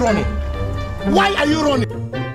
running? Why are you running?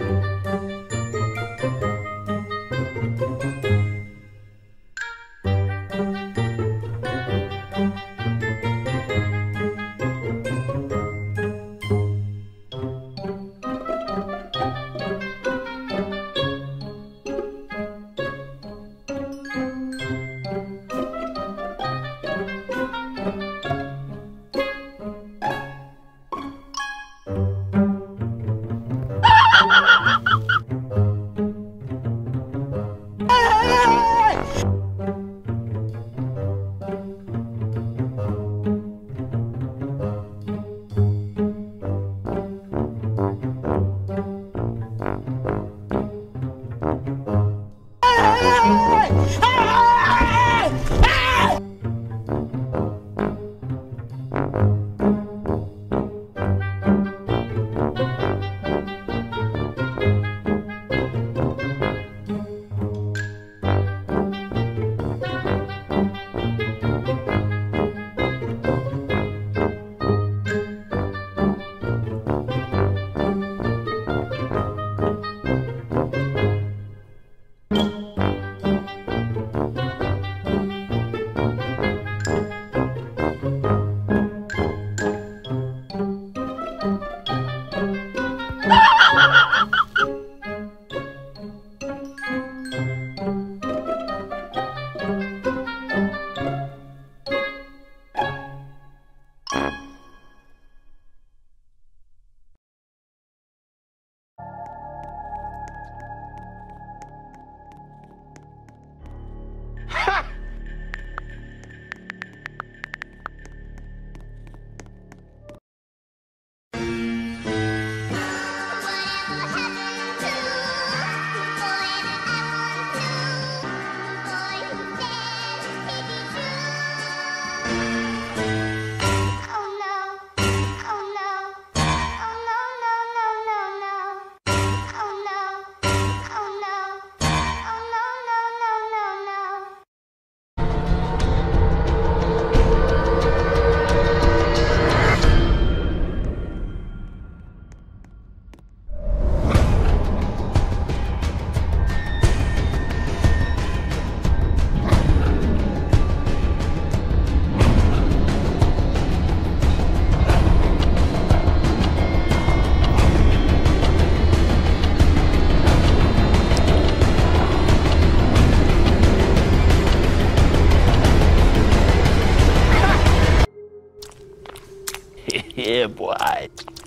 Yeah, boy.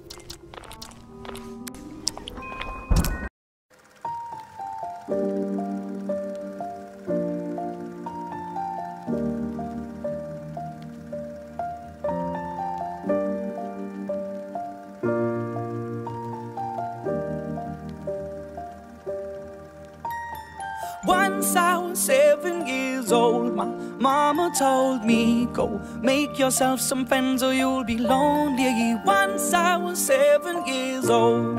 Once I was 7 years old, my mama told me, go make yourself some friends or you'll be lonely. Once I was 7 years old.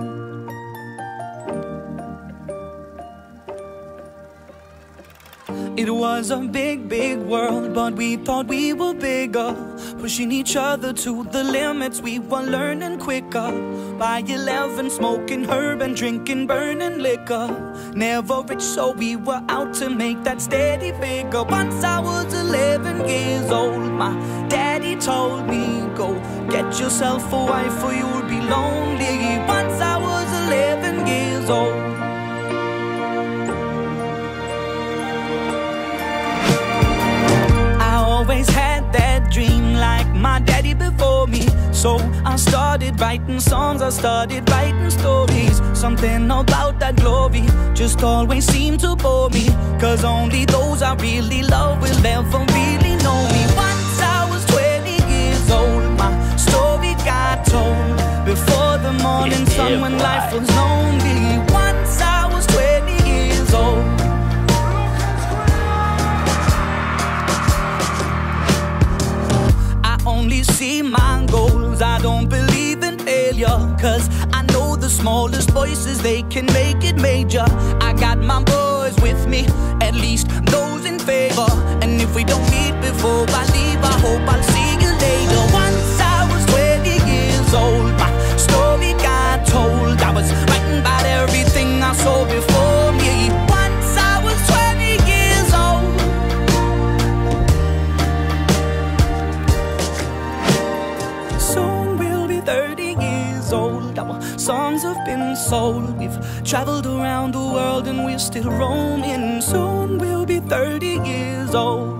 It was a big, big world, but we thought we were bigger, pushing each other to the limits. We were learning quicker. By 11, smoking herb and drinking burning liquor. Never rich, so we were out to make that steady figure. Once I was 11 years old, my daddy told me, go get yourself a wife or you'll be lonely. Once I was 11 years old. Always had that dream like my daddy before me. So I started writing songs, I started writing stories. Something about that glory just always seemed to bore me, cause only those I really love will ever really know me. Once I was 20 years old, my story got told before the morning sun when life was lonely. Once I was 20 years old. Only see my goals, I don't believe in failure, cause I know the smallest voices, they can make it major. I got my boys with me, at least those in favor. And if we don't meet before I leave, I hope I'll see you later. Once I was 20 years old, my story got old. We've traveled around the world and we're still roaming. Soon we'll be 30 years old.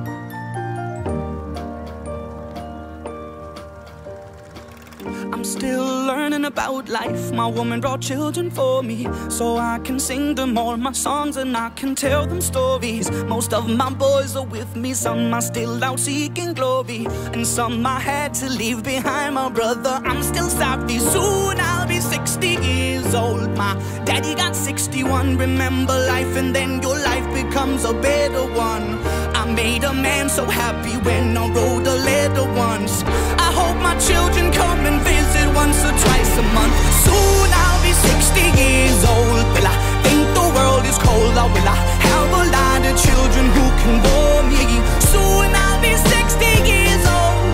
I'm still learning about life. My woman brought children for me, so I can sing them all my songs and I can tell them stories. Most of my boys are with me, some are still out seeking glory, and some I had to leave behind. My brother, I'm still sorry. Soon I'll be 60 years old. My daddy got 61. Remember life and then your life becomes a better one. I made a man so happy when I wrote a letter once. I hope my children come and visit once or twice a month. Soon I'll be 60 years old. Will I think the world is cold, or will I have a lot of children who can bore me? Soon I'll be 60 years old.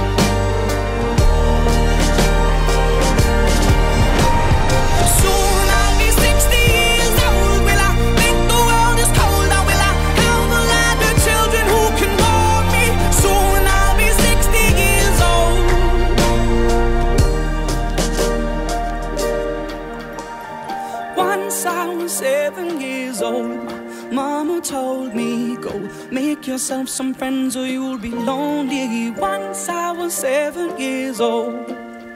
Soon I'll be 60 years old. Will I think the world is cold, or will I have a lot of children who can bore me? Soon I'll be 60 years old. Once I was 7 years old. Mama told me, go make yourself some friends or you'll be lonely. Once I was 7 years old.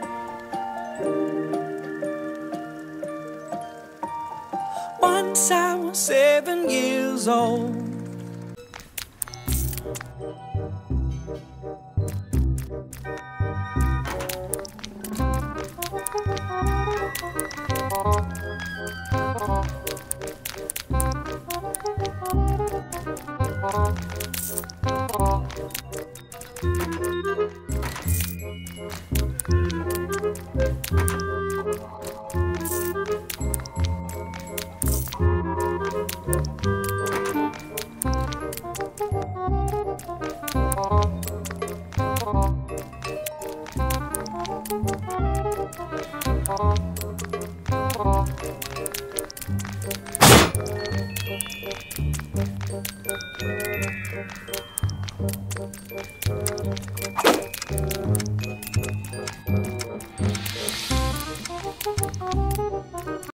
Once I was 7 years old.